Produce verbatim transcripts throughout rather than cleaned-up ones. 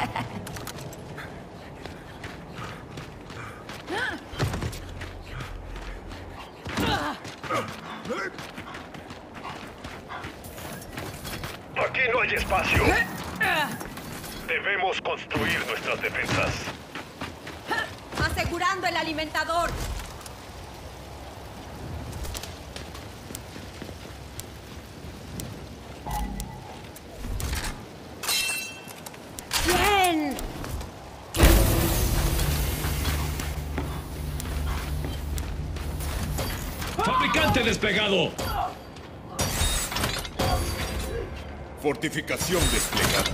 Aquí no hay espacio. Debemos construir nuestras defensas. Asegurando el alimentador. Bien. ¡Fabricante desplegado! Fortificación desplegada.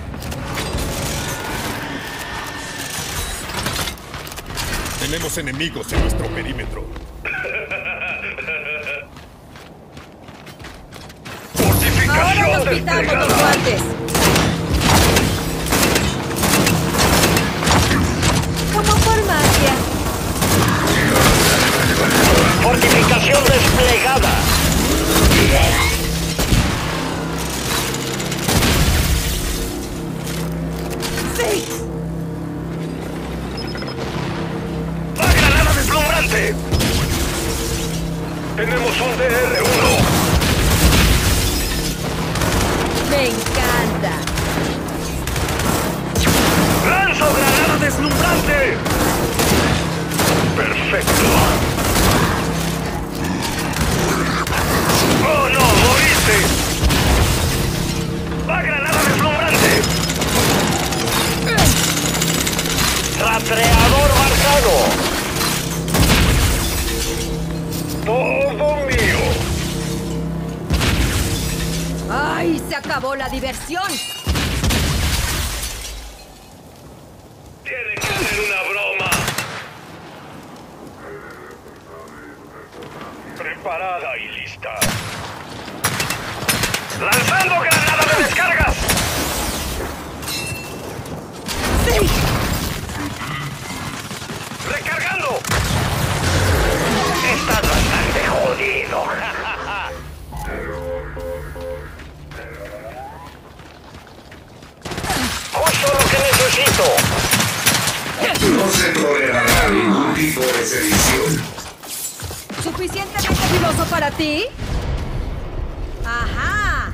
Tenemos enemigos en nuestro perímetro. ¡Fortificación Ahora nos quitamos los desplegada! guantes. Como por magia. ¡Fortificación desplegada! ¡Sí! ¡La granada deslumbrante! Tenemos un D R uno. Me encanta. ¡Lanzo granada deslumbrante! ¡Perfecto! ¡Oh, no! ¡Moriste! ¡La granada deslumbrante! ¡Rastreador marcado! ¡Todo mío! ¡Ay! ¡Se acabó la diversión! ¡Tiene que ser una broma! Preparada y lista. ¡Lanzando granada de descargas! ¡Sí! ¡Recargando! Estás bastante jodido. Justo lo que necesito. No se tolerará ningún tipo de sedición. ¿Suficientemente filoso para ti? ¡Ajá!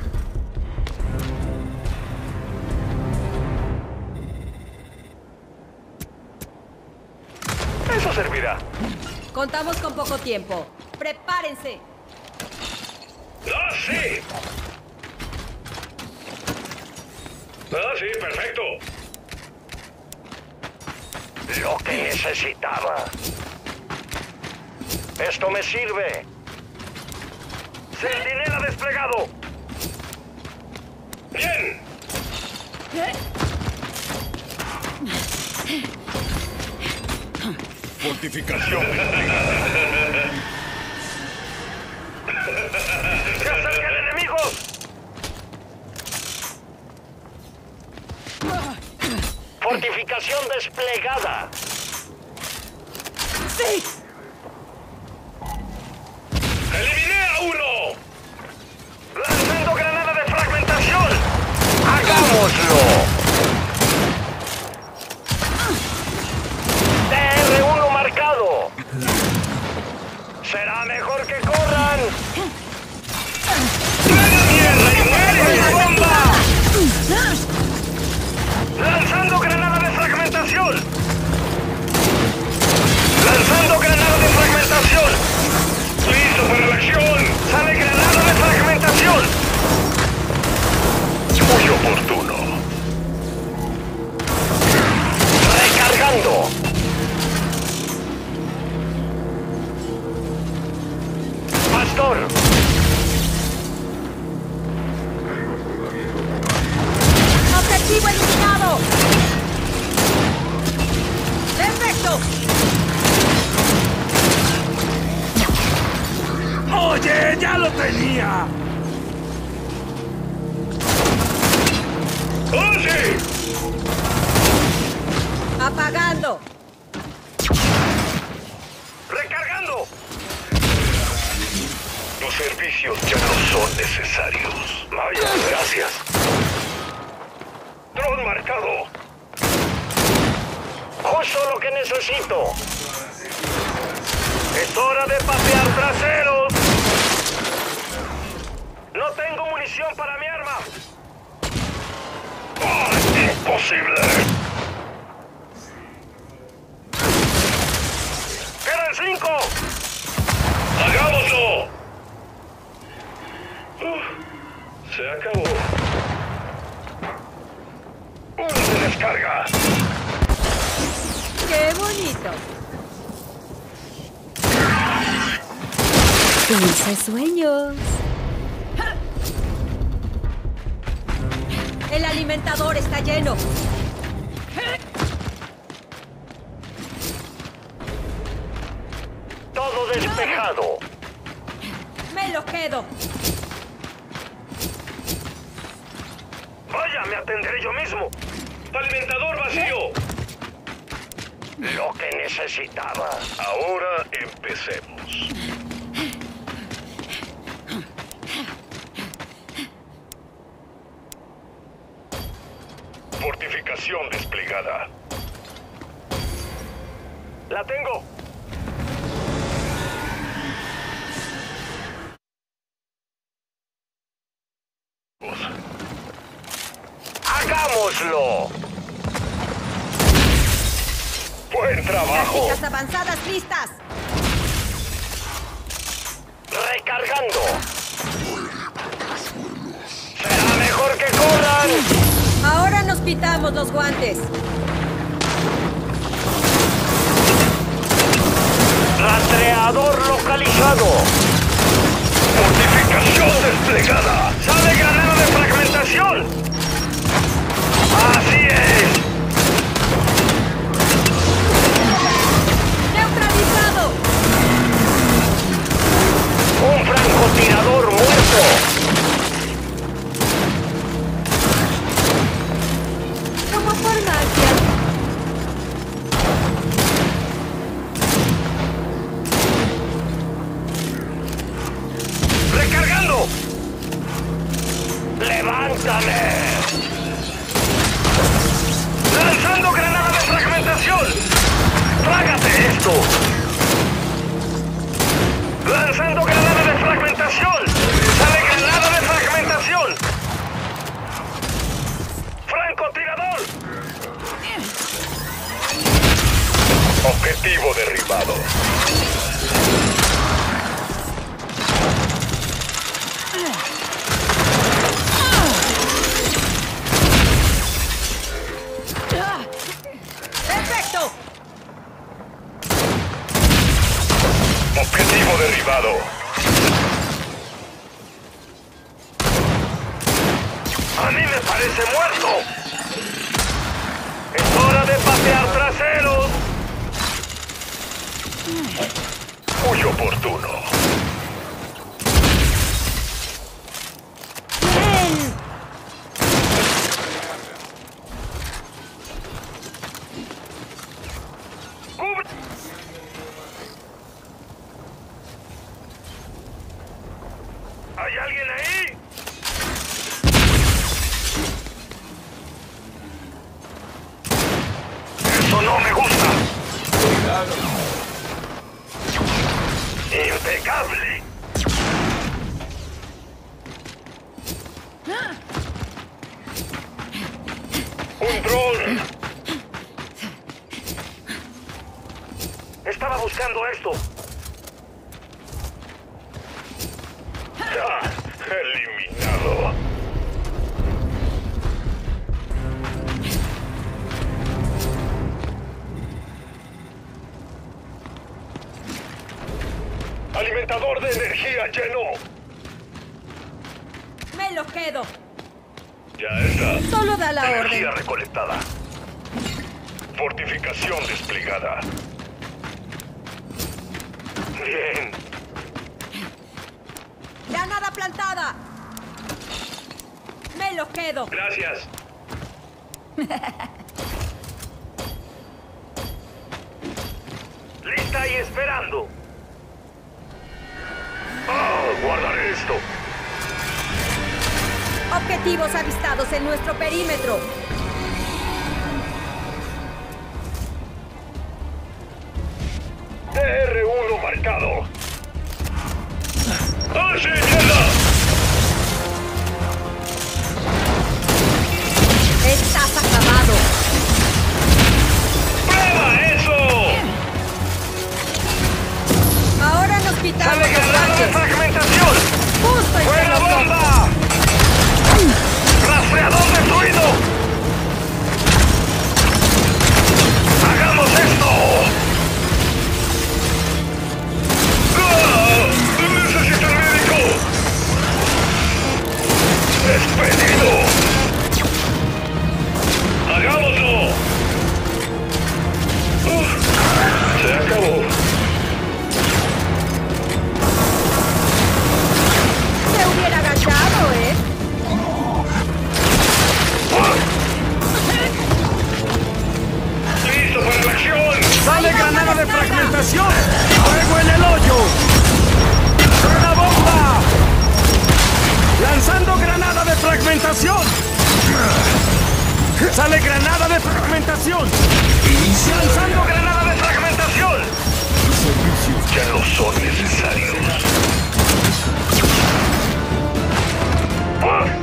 Eso servirá. Contamos con poco tiempo. ¡Prepárense! ¡Ah, sí! ¡Ah, sí! ¡Perfecto! Lo que necesitaba. Esto me sirve. ¡Centinela desplegado! ¡Bien! Fortificación desplegada. ¡Se acerca el enemigo! ¡Fortificación desplegada! ¡Sí! ¡Eliminé a uno! ¡Lanzando granada de fragmentación! ¡Hagámoslo! D R uno marcado. Será mejor que corran. ¡Tierra y muere y bomba! ¡Lanzando granada de fragmentación! ¡Lanzando granada de fragmentación! ¡Listo para la acción! ¡Sale granada de fragmentación! Muy oportuno. ¡Recargando! ¡Pastor! ¡Objetivo eliminado! ¡Perfecto! ¡Oye, ya lo tenía! ¡Oh, sí! ¡Apagando! ¡Recargando! Los servicios ya no son necesarios. Vaya, gracias. Dron marcado. justo lo que necesito. Es hora de patear traseros. No tengo munición para mi arma. ¡Oh, imposible! ¡Quedan cinco! ¡Hagámoslo! Uh, se acabó. ¡Uno se descarga! ¡Qué bonito! Dulces sueños. El alimentador está lleno. Todo despejado. Me lo quedo. Vaya, me atenderé yo mismo. Alimentador vacío. Lo que necesitaba. Ahora empecemos. Fortificación desplegada. La tengo. ¡Hagámoslo! ¡Buen trabajo! Tácticas avanzadas listas. ¡Recargando! ¡Será mejor que corran! Ahora nos quitamos los guantes. ¡Rastreador localizado! ¡Fortificación desplegada! ¡Sale granada de fragmentación! ¡Así es! ¡Neutralizado! ¡Un francotirador muerto! Como por magia. ¡Recargando! ¡Levántame! ¡Lanzando granada de fragmentación! ¡Trágate esto! ¡Lanzando granada de fragmentación! ¡Sale granada de fragmentación! ¡Francotirador! Objetivo derribado. ¡Perfecto! Objetivo derribado. A mí me parece muerto. Es hora de patear traseros. Muy oportuno. ¡Bien! ¡Cubre! ¿Hay alguien ahí? Eso no me gusta. Impecable. Un dron. Estaba buscando esto. Ya, eliminado. Alimentador de energía lleno. Me lo quedo. Ya está. Solo da la Energía orden. recolectada. Fortificación desplegada. Bien. ¡Granada plantada! Me lo quedo. Gracias. Lista y esperando. Oh, guardaré esto. Objetivos avistados en nuestro perímetro. ¡Sí, mierda! Estás acabado. ¡Prueba eso! Ahora nos quitamos ¡Sale los granada de tanques. fragmentación! Justo entre ¡Fuera los ojos. bomba! ¡Rastreador destruido! ¡Hagamos esto! ¡Ah! ¡Necesito el médico! ¡Despedido! ¡Hagámoslo! Uf, se acabó. Se hubiera agachado, ¿eh? ¡Listo para la acción! ¡Sale granada de fragmentación! ¡Fuego en el hoyo! ¡Una bomba! ¡Lanzando granada de fragmentación! ¡Sale granada de fragmentación! ¡Lanzando granada de fragmentación! Ya no son necesarios. ¡Ah!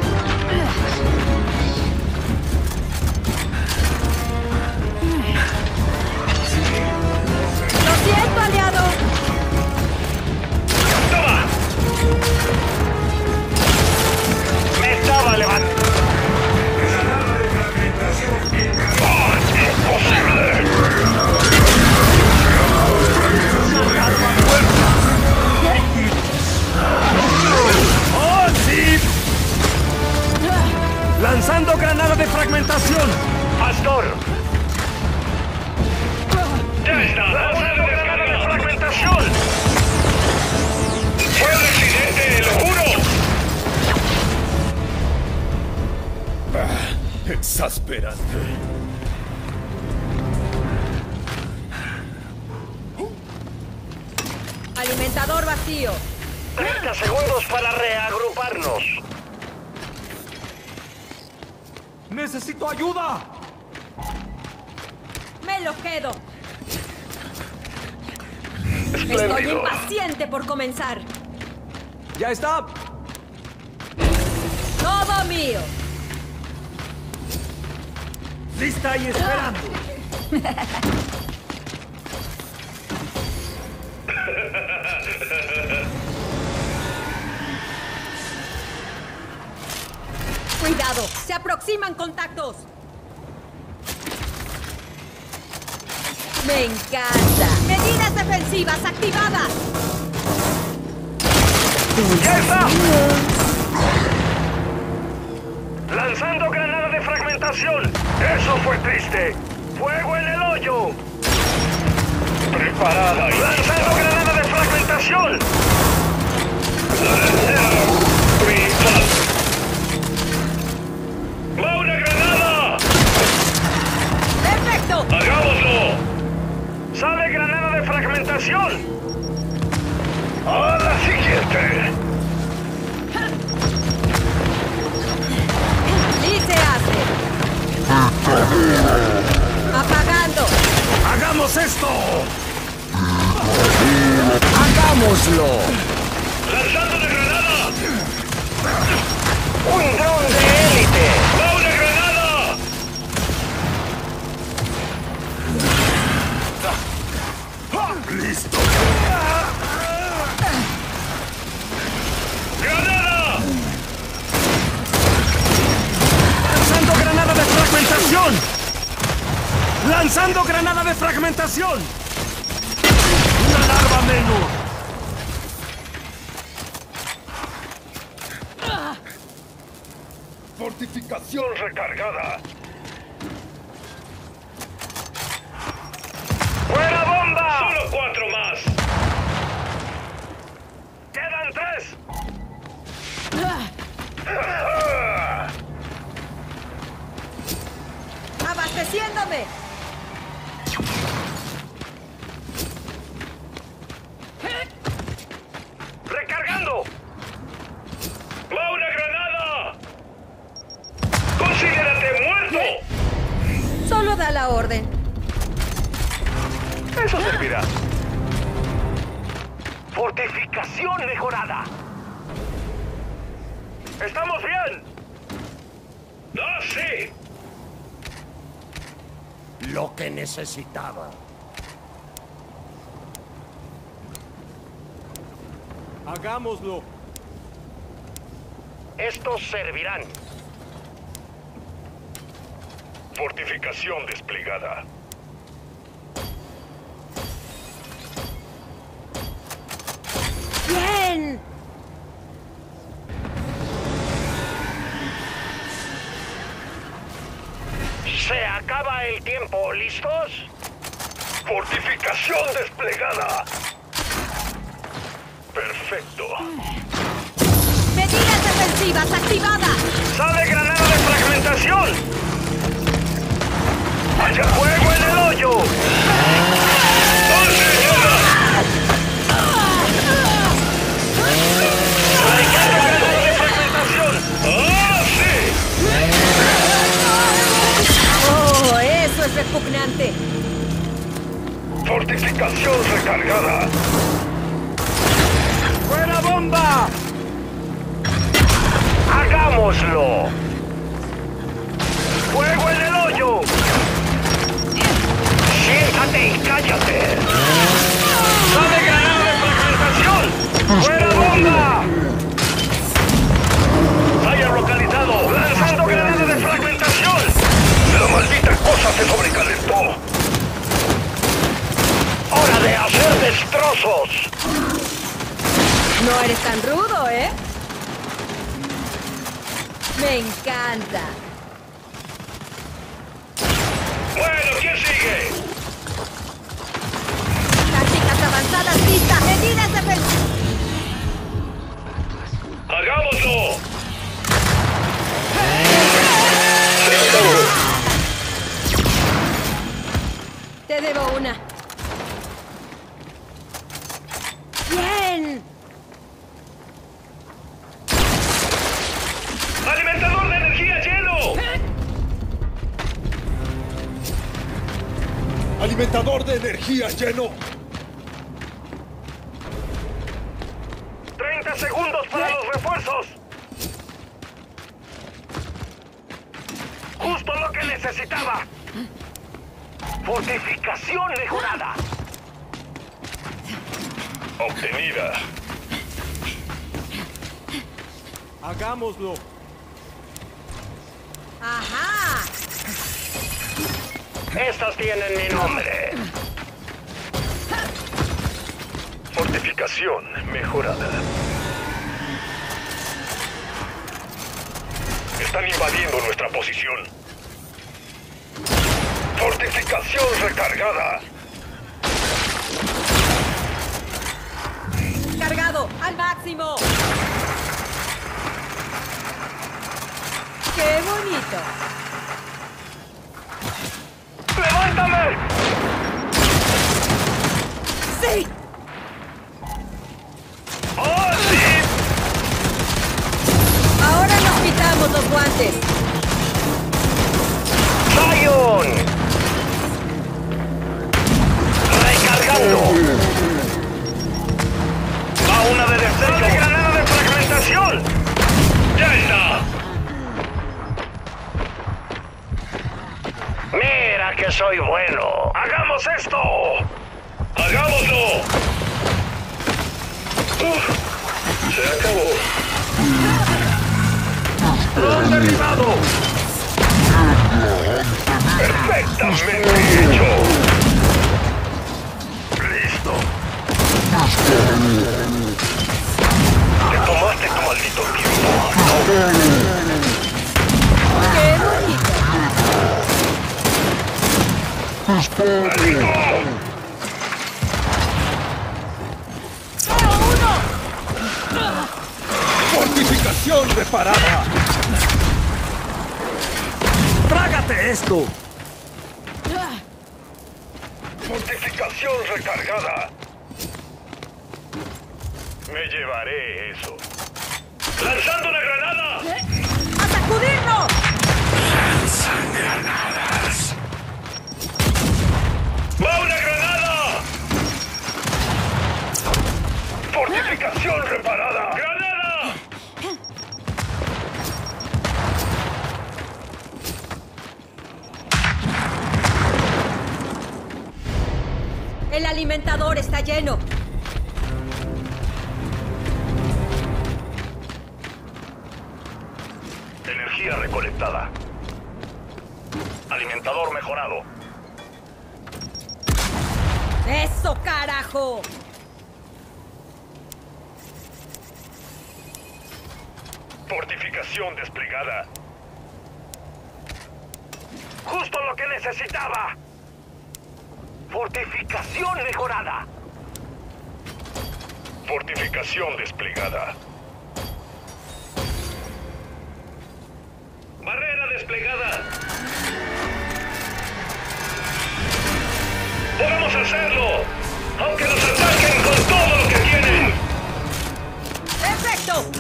Lo siento, aliado. ¡Toma! Me estaba levantando. ¡Oh, imposible! ¡Oh, sí! ¡Lanzando granada de fragmentación! ¡Pastor! ¡Ya está! ¡Lanzando granada de fragmentación! ¡Fue un accidente, lo juro! Ah, exasperante. Alimentador vacío. treinta segundos para reagruparnos. ¡Necesito ayuda! Me lo quedo. Estoy Espléndido. impaciente por comenzar. ¡Ya está! Todo mío. ¡Lista y esperando! Cuidado, se aproximan contactos. Me encanta. Medidas defensivas activadas. ¡Ya está! ¡Lanzando granada de fragmentación! ¡Eso fue triste! ¡Fuego en el hoyo! ¡Preparada! ¡Lanzando granada de fragmentación! ¡Va una granada! Perfecto. ¡Hagámoslo! ¡Sale granada de fragmentación! ¡A la siguiente! Y se hace. Apagando. ¡Hagamos esto! ¡Hagámoslo! ¡Lanzando una granada! ¡Un dron de élite! ¡Va una granada! ¡Listo! ¡Granada! ¡Lanzando granada de fragmentación! ¡Lanzando granada de fragmentación! ¡Una larva menos! Fortificación recargada. ¡Fuera bomba! Solo cuatro más. Quedan tres. Abasteciéndome. ¡Recargando! ¡Va una granada! ¡Considérate muerto! Solo da la orden. Eso servirá. Fortificación mejorada. ¿Estamos bien? ¡Ah, sí! Lo que necesitaba. Hagámoslo. Estos servirán. Fortificación desplegada. ¡Bien! Se acaba el tiempo. ¿Listos? Fortificación desplegada. Perfecto. ¡Medidas defensivas activadas! ¡Sale granada de fragmentación! ¡Haya fuego en el hoyo! ¡Oh, señora! ¡Sale granada de fragmentación! ¡Oh, sí! ¡Oh, eso es repugnante! Fortificación recargada. ¡Buena bomba! ¡Hagámoslo! ¡Fuego en el hoyo! ¡Siéntate y cállate! ¡Sale granada de fragmentación! ¡Fuera bomba! ¡Haya localizado! ¡Lanzando granada de fragmentación! ¡La maldita cosa se sobrecalentó! ¡Hora de hacer destrozos! No eres tan rudo, ¿eh? Me encanta. Bueno, ¿quién sigue? Tácticas avanzadas listas. Medidas defensivas. ¡Hagámoslo! Te debo una. ¡Bien! ¡Alimentador de energía lleno! Alimentador de energía lleno. ¡treinta segundos para los refuerzos! ¡Justo lo que necesitaba! ¡Fortificación mejorada! Obtenida. Hagámoslo. ¡Ajá! Estas tienen mi nombre. Fortificación mejorada. Están invadiendo nuestra posición. Fortificación recargada. ¡Cargado! ¡Al máximo! ¡Qué bonito! ¡Levántame! ¡Sí! ¡Oh, sí! Ahora nos quitamos los guantes. ¡Zion! ¡Recargando! ¡A una de destello! ¡Sale granada de fragmentación! ¡Ya está! ¡Mira que soy bueno! ¡Hagamos esto! ¡Hagámoslo! Uf, se acabó. ¡Dron derribado! ¡Perfectamente hecho! ¡Listo! ¡Te tomaste tu maldito tiempo! ¡Qué bonito! ¡Maldito! ¡Solo uno! ¡Fortificación reparada! ¡Trágate esto! ¡Fortificación recargada! Me llevaré eso. ¡Lanzando una granada! ¡A sacudirnos! ¡Lanzan granadas! ¡Va una granada! ¡Fortificación reparada! ¡Granada! El alimentador está lleno. Energía recolectada. Alimentador mejorado. ¡Eso, carajo! Fortificación desplegada. Justo lo que necesitaba. Fortificación mejorada. Fortificación desplegada. Barrera desplegada. ¡Podemos hacerlo! ¡Aunque nos ataquen con todo lo que tienen! ¡Perfecto!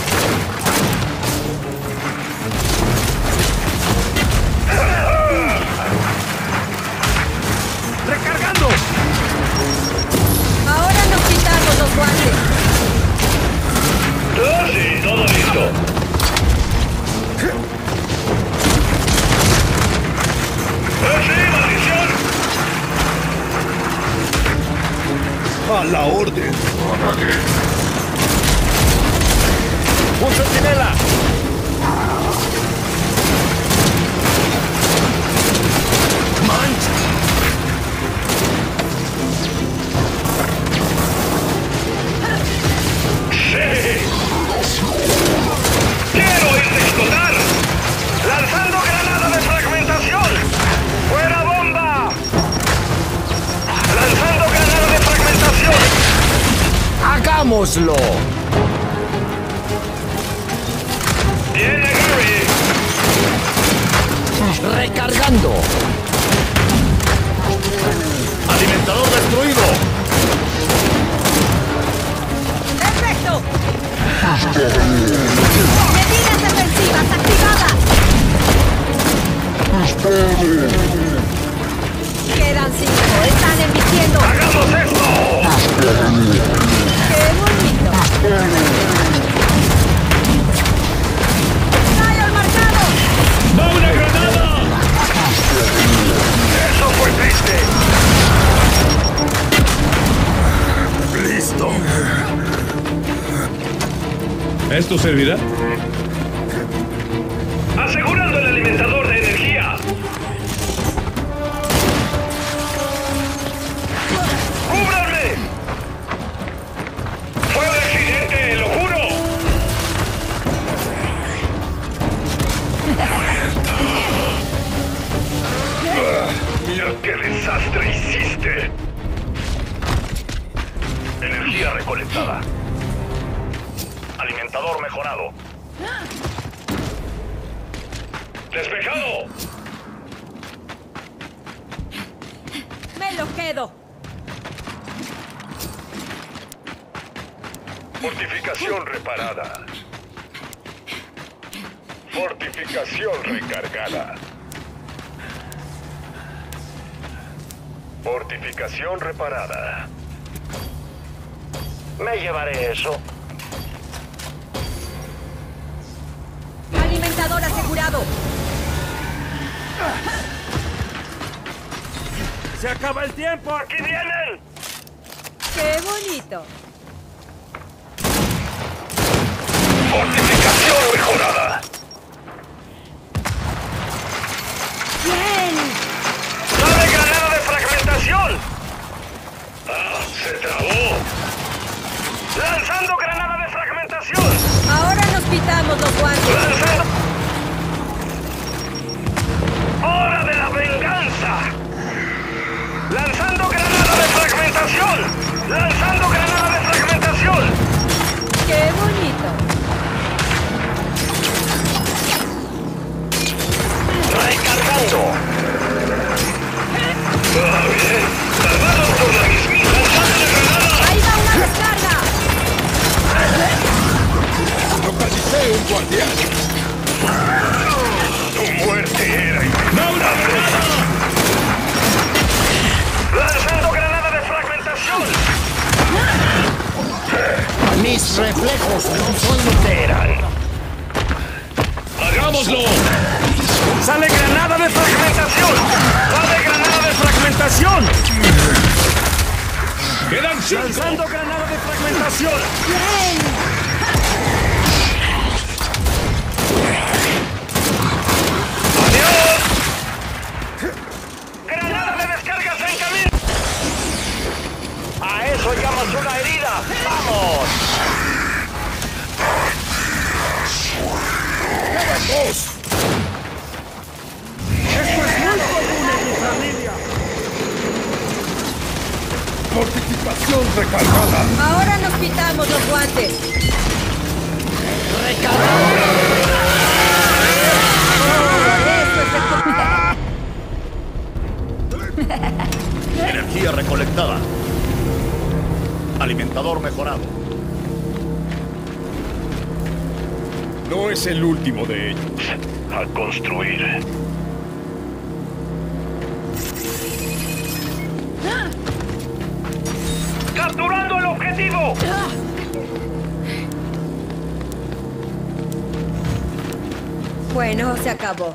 ¡Recargando! Ahora nos quitamos los guantes. ¡Ah, sí! ¡Todo listo! ¡Ah, sí! ¡Maldición! A la orden. ¡Un centinela! ¡Mancha! ¡Sí! ¡Quiero irte a explotar! ¡Lanzando granada de fragmentación! ¡Fuera bomba! ¡Lanzando granada de fragmentación! ¡Hagámoslo! ¡Viene Gary! ¡Recargando! ¡Alimentador destruido! ¡Perfecto! ¡Medidas defensivas activadas! Quedan cinco. Están emitiendo. ¡Hagamos esto! ¡Qué bonito! ¡Rayo marcado! ¡Va una granada! ¡Eso fue triste! ¡Listo! ¿Esto servirá? ¡Asegurando el alimentador de energía! ¡Cúbranme! ¡Fue un accidente, lo juro! ¡Mira qué desastre hiciste! Energía recolectada. Alimentador mejorado. ¡Despejado! ¡Me lo quedo! Fortificación reparada. Fortificación recargada. Fortificación reparada. Me llevaré eso. Alimentador asegurado. ¡Se acaba el tiempo! ¡Aquí vienen! ¡Qué bonito! Fortificación mejorada. ¡Bien! ¡Dame granada de fragmentación! ¡Ah! ¡Se trabó! ¡Lanzando granada de fragmentación! Ahora nos quitamos los guantes. ¡Lanzando! ¡Hora de la venganza! ¡Lanzando granada de fragmentación! ¡Lanzando granada de fragmentación! ¡Qué bonito! ¡Recargando! ¡Ah, bien! ¡Salvados por la mismita! ¡Lanzando la granada! ¡Ahí va una descarga! Localicé un guardián. ¡Tu muerte era inevitable! ¡Lanzando granada de fragmentación! Mis reflejos no son lo que eran. ¡Hagámoslo! ¡Sale granada de fragmentación! ¡Dale granada de fragmentación! ¡Quedan cinco! ¡Lanzando granada de fragmentación! ¡Adiós! ¡Granada de descargas en camino! ¡A eso llamas una herida! ¡Vamos! ¡Quedan dos! ¡Esto es muy común en mi familia! Fortificación recargada. Ahora nos quitamos los guantes. Energía recolectada. Alimentador mejorado. No es el último de ellos. A construir. ¡Capturando el objetivo! Bueno, se acabó.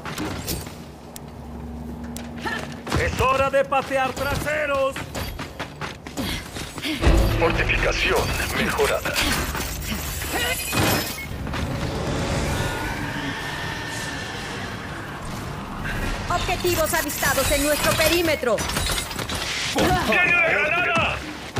¡Es hora de patear traseros! Fortificación mejorada. Objetivos avistados en nuestro perímetro. ¡Tiene la granada!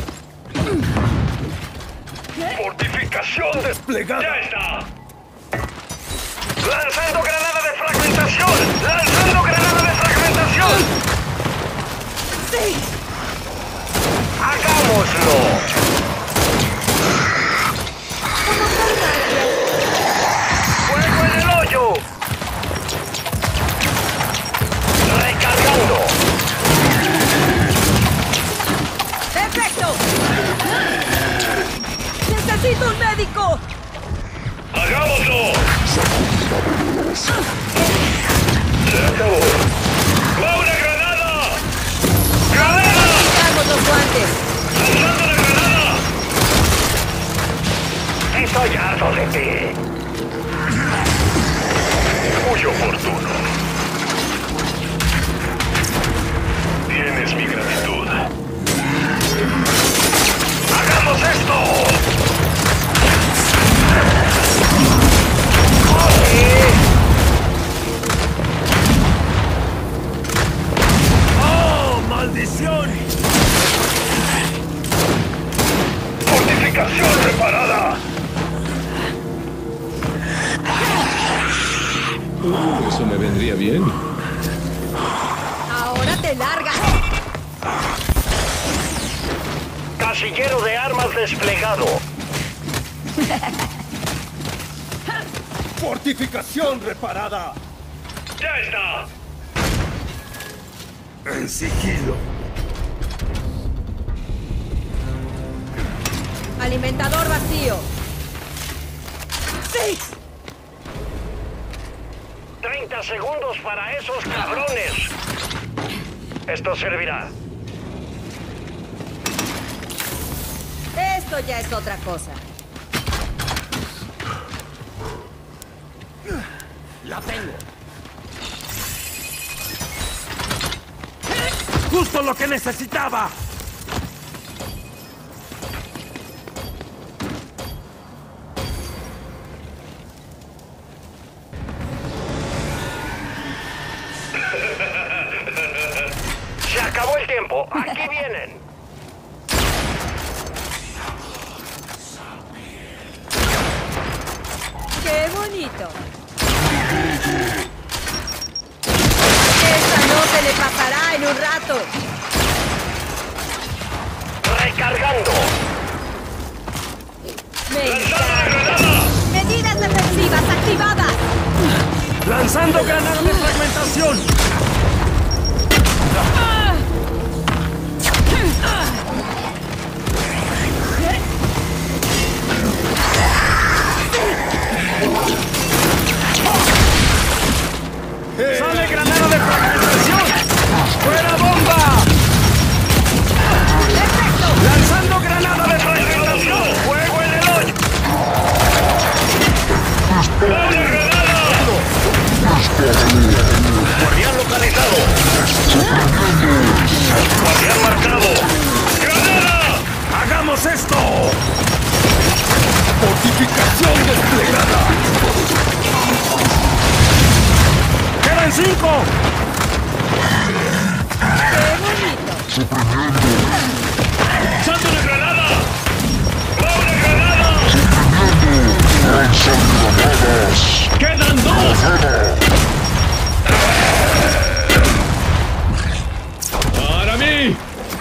Fortificación Desplegada. ¡Ya está! ¡Lanzando granada de fragmentación! ¡Lanzando granada de fragmentación! ¡Sí! ¡Hagámoslo! ¡Fuego en el hoyo! ¡Recargando! ¡Perfecto! ¡Necesito un médico! ¡Hagámoslo! ¡Se acabó! ¡Va una granada! ¡Granada! ¡Quitamos los guantes! ¡Lanzando la granada! ¡Estoy harto de ti! Muy oportuno. Tienes mi gratitud. ¡Hagamos esto! ¡Oh, maldición! ¡Fortificación reparada! Eso me vendría bien. Ahora te largas. Casillero de armas desplegado. Fortificación reparada. ¡Ya está! En sigilo. Alimentador vacío. ¡Sí! treinta segundos para esos cabrones. Esto servirá. Esto ya es otra cosa. ¡La tengo! ¡Justo lo que necesitaba! Se acabó el tiempo. Aquí vienen. ¡Qué bonito! Esta no se le pasará en un rato. Recargando. Me ¡Lanzando la encanta. granada! Medidas defensivas activadas. ¡Lanzando granada de fragmentación! ¡Sale granada de fragmentación! ¡Fuera bomba! ¡Perfecto! ¡Lanzando granada de fragmentación! ¡Fuego en el hoyo! ¡Una granada! Guardián ¡Lanzando una granada! ¡Va una granada! ¡Quedan dos! ¡Para mí!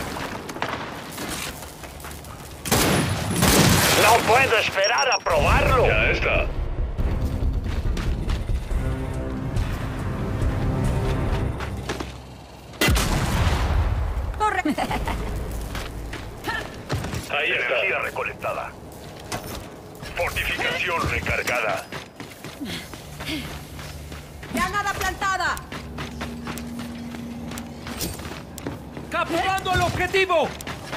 No puedo esperar a probarlo. Ya está. Corre. Ahí está. Energía recolectada. Fortificación recargada. Granada plantada. ¡Capturando el objetivo!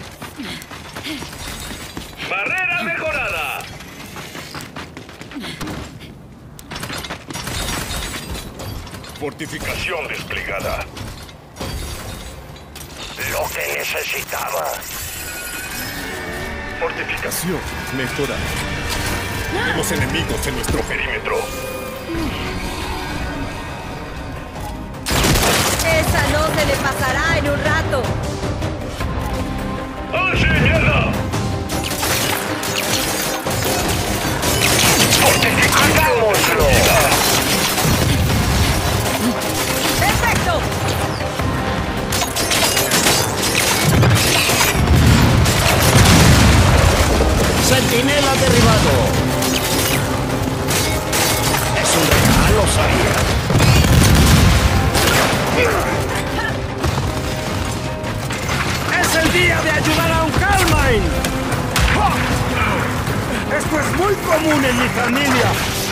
¡Barrera mejorada! Fortificación desplegada. Lo que necesitaba. Fortificación mejorada. Tenemos enemigos en nuestro perímetro. Esa no se le pasará en un rato. ¡Ah, sí, mierda! ¡Hagámoslo! ¡Perfecto! ¡Centinela derribado! Es un regalo, sabía. ¡Es el día de ayudar a un Calmine! ¡Esto es muy común en mi familia!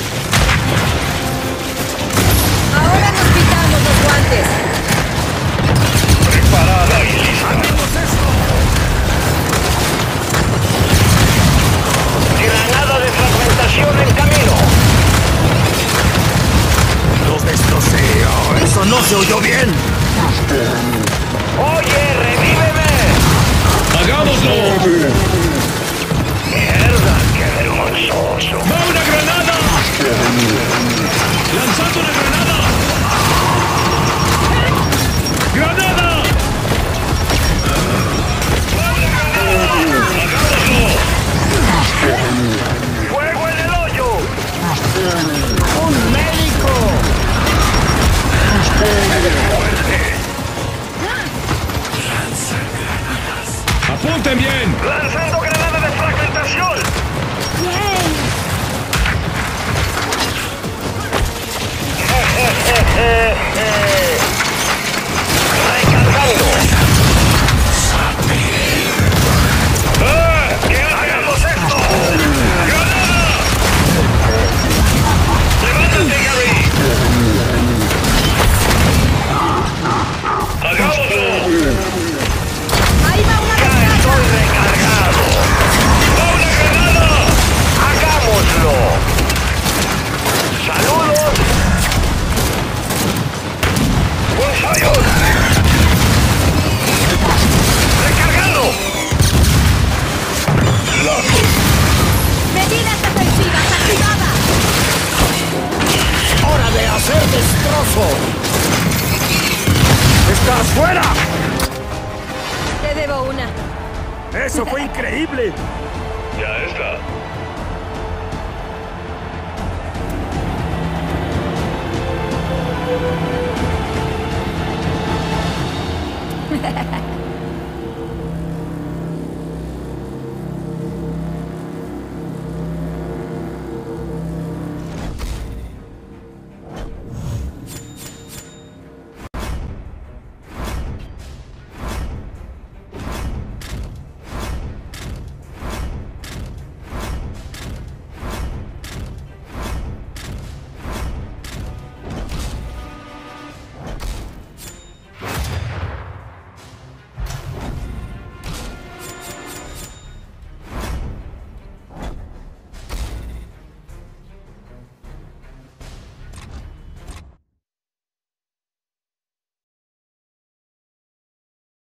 Ahora nos quitamos los guantes. Preparada y lista. ¡Hagamos esto! Granada de fragmentación en camino. ¡Los destrocé! Oh, ¡eso no se oyó bien! Oye, revíveme. ¡Hagámoslo! Mierda, qué vergonzoso. ¡Va una granada! ¡Lanzando una granada! ¡Granada! ¡Fuego en el hoyo! ¡Un médico! ¡Apunten bien! ¡Lanzando granada de fragmentación! ¡Recargando! ¡Ah! ¿Qué hagamos esto? ¡Granada! ¡Levántate, Gary! ¡Hagámoslo! Ahí va una ¡Ya granada. estoy recargado! ¡Va una granada! ¡Hagámoslo! ¡Saludos! ¡Un fallo! ¡Recargando! Medidas defensivas activadas. ¡Hora de hacer destrozo! ¡Estás fuera! Te debo una. ¡Eso fue increíble! Ya está.